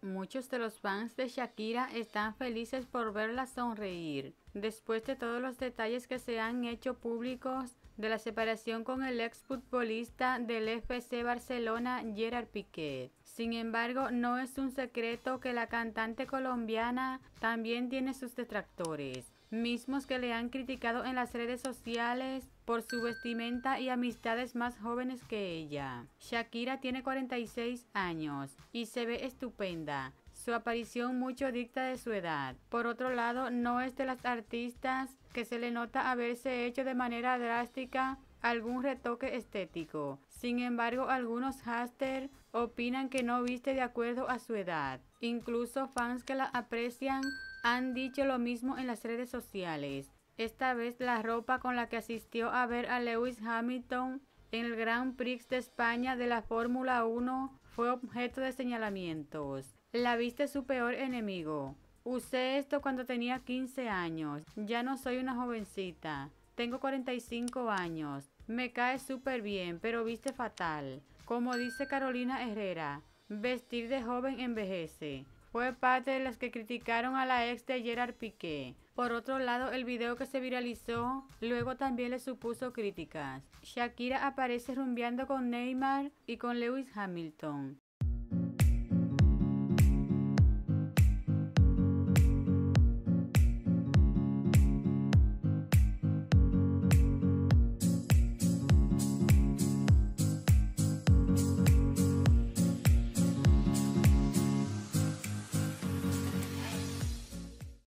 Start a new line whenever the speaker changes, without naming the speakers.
Muchos de los fans de Shakira están felices por verla sonreír, después de todos los detalles que se han hecho públicos de la separación con el exfutbolista del FC Barcelona, Gerard Piqué. Sin embargo, no es un secreto que la cantante colombiana también tiene sus detractores, mismos que le han criticado en las redes sociales por su vestimenta y amistades más jóvenes que ella. Shakira tiene 46 años y se ve estupenda. Su aparición mucho dicta de su edad. Por otro lado, no es de las artistas que se le nota haberse hecho de manera drástica algún retoque estético. Sin embargo, algunos haters opinan que no viste de acuerdo a su edad. Incluso fans que la aprecian han dicho lo mismo en las redes sociales. Esta vez la ropa con la que asistió a ver a Lewis Hamilton en el Grand Prix de España de la Fórmula 1 fue objeto de señalamientos. La viste su peor enemigo. Usé esto cuando tenía 15 años. Ya no soy una jovencita. Tengo 45 años. Me cae súper bien, pero viste fatal. Como dice Carolina Herrera, vestir de joven envejece. Fue parte de las que criticaron a la ex de Gerard Piqué. Por otro lado, el video que se viralizó luego también le supuso críticas. Shakira aparece rumbeando con Neymar y con Lewis Hamilton.